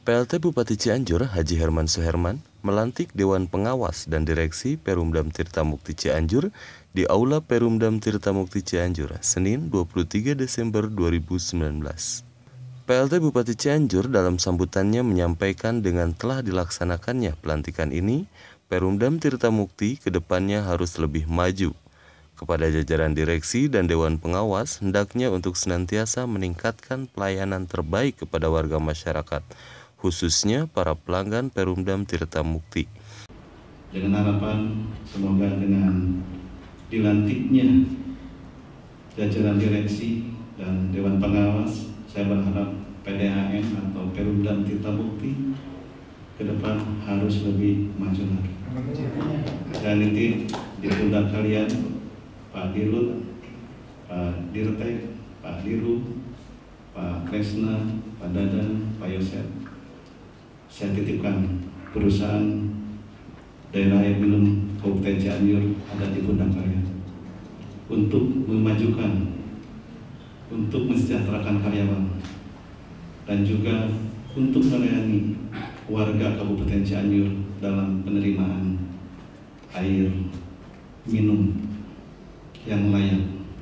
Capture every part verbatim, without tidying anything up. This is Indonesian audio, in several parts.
P L T Bupati Cianjur Haji Herman Suherman melantik Dewan Pengawas dan Direksi Perumdam Tirta Mukti Cianjur di Aula Perumdam Tirta Mukti Cianjur, Senin dua puluh tiga Desember dua ribu sembilan belas. P L T Bupati Cianjur dalam sambutannya menyampaikan dengan telah dilaksanakannya pelantikan ini, Perumdam Tirta Mukti kedepannya harus lebih maju. Kepada jajaran direksi dan Dewan Pengawas, hendaknya untuk senantiasa meningkatkan pelayanan terbaik kepada warga masyarakat, khususnya para pelanggan Perumdam Tirta Mukti. Dengan harapan semoga dengan dilantiknya jajaran direksi dan Dewan Pengawas, saya berharap P D A M atau Perumdam Tirta Mukti ke depan harus lebih maju lagi. Dan itu di pundak kalian, Pak Dirut, Pak Dirtek, Pak Diru, Pak Kresna, Pak Dadan, Pak Yosef. Saya titipkan perusahaan daerah air minum Kabupaten Cianjur ada di pundak kalian untuk memajukan, untuk mensejahterakan karyawan, dan juga untuk melayani warga Kabupaten Cianjur dalam penerimaan air minum yang layak.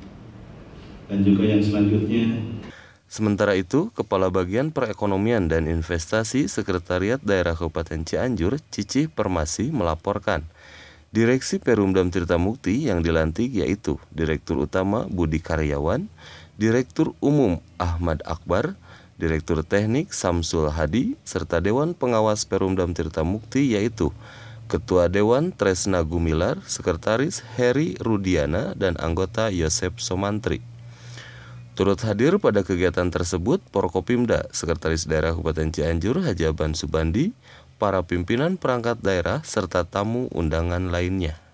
Dan juga yang selanjutnya, sementara itu, Kepala Bagian Perekonomian dan Investasi Sekretariat Daerah Kabupaten Cianjur, Cicih Permasi, melaporkan Direksi Perumdam Tirta Mukti yang dilantik yaitu Direktur Utama Budi Karyawan, Direktur Umum Ahmad Akbar, Direktur Teknik Samsul Hadi, serta Dewan Pengawas Perumdam Tirta Mukti yaitu Ketua Dewan Tresna Gumilar, Sekretaris Heri Rudiana, dan anggota Yosep Somantri. Turut hadir pada kegiatan tersebut Porkopimda, Sekretaris Daerah Kabupaten Cianjur Haji Aban Subandi, para pimpinan perangkat daerah, serta tamu undangan lainnya.